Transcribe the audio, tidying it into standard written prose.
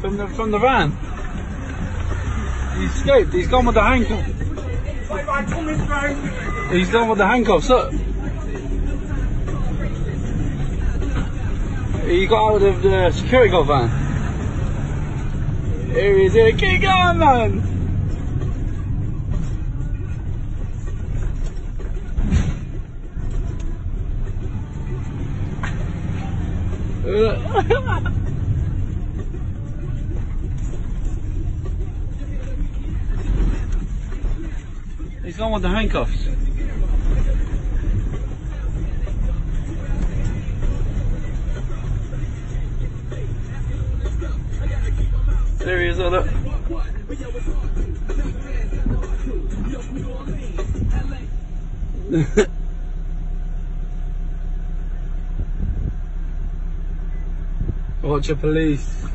from the van. He's escaped. He's gone with the handcuffs. He's gone with the handcuffs. Look. He got out of the security guard van. Here he is. Here. Keep going, man. He's gone with the handcuffs. There he is, look. Watch your police.